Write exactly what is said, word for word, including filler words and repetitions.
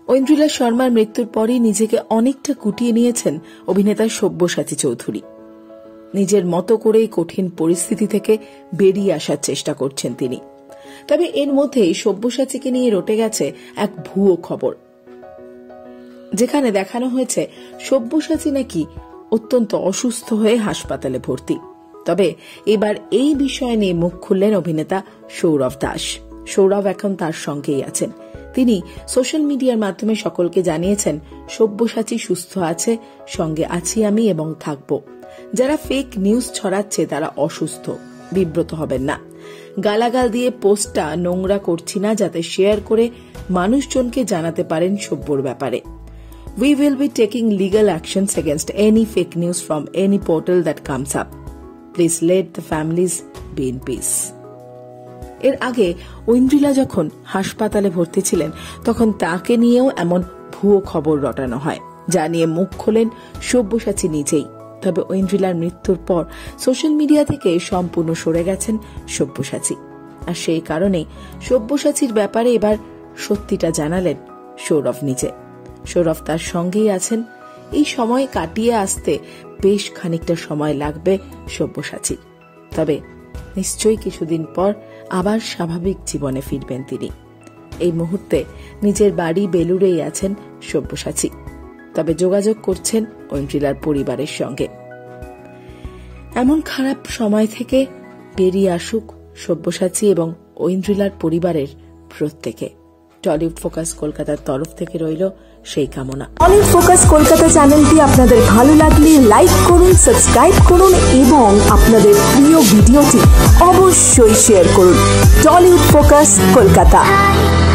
ঐন্দ্রিলা শর্মার মৃত্যুর পরই নিজেকে অনেকটা গুটিয়ে নিয়েছেন অভিনেতা সব্যসাচী চৌধুরী। নিজের মতো করেই কঠিন পরিস্থিতি থেকে বেরিয়ে আসার চেষ্টা করছেন তিনি। তবে এর মধ্যেই সব্যসাচীকে নিয়ে রটে গেছে এক ভুয়ো খবর, যেখানে দেখানো হয়েছে সব্যসাচী নাকি অত্যন্ত অসুস্থ হয়ে হাসপাতালে ভর্তি। তবে এবার এই বিষয় নিয়ে মুখ খুললেন অভিনেতা সৌরভ দাস। সৌরভ এখন তার সঙ্গেই আছেন। তিনি সোশ্যাল মিডিয়ার মাধ্যমে সকলকে জানিয়েছেন, সব্যসাচী সুস্থ আছে, সঙ্গে আছি আমি এবং থাকব। যারা ফেক নিউজ ছড়াচ্ছে তারা অসুস্থ, বিব্রত হবেন না। গালাগাল দিয়ে পোস্টটা নোংরা করছি না, যাতে শেয়ার করে মানুষজনকে জানাতে পারেন সব্যর ব্যাপারে। We will be taking legal actions against any fake news from any portal that comes up. Please let the families be in peace. এর আগে ঐন্দ্রিলা যখন হাসপাতালে ভর্তি ছিলেন তখন তাকে নিয়েও এমন ভুয়ো খবর রটানো হয়, যা নিয়ে মুখ খোলেন সব্যসাচী নিজেই। তবে ঐন্দ্রিলার মৃত্যুর পর সোশ্যাল মিডিয়া থেকে সম্পূর্ণ সরে গেছেন সব্যসাচী। আর সেই কারণে সব্যসাচীর ব্যাপারে এবার সত্যিটা জানালেন সৌরভ নিজে। সৌরভ তার সঙ্গেই আছেন। এই সময় কাটিয়ে আসতে বেশ খানিকটা সময় লাগবে সব্যসাচীর, তবে নিশ্চয়ই কিছুদিন পর আবার স্বাভাবিক জীবনে ফিরবেন তিনি। এই মুহূর্তে নিজের বাড়ি বেলুড়েই আছেন সব্যসাচী, তবে যোগাযোগ করছেন ঐন্দ্রিলার পরিবারের সঙ্গে। এমন খারাপ সময় থেকে বেরিয়ে আসুক সব্যসাচী এবং ঐন্দ্রিলার পরিবারের প্রত্যেকে। টলিউড ফোকাস কলকাতার তরফ থেকে রইল সেই কামনা। টলিউড ফোকাস কলকাতা চ্যানেলটি আপনাদের ভালো লাগলে লাইক করুন, সাবস্ক্রাইব করুন এবং আপনাদের প্রিয় ভিডিওটি অবশ্যই শেয়ার করুন। টলিউড ফোকাস কলকাতা।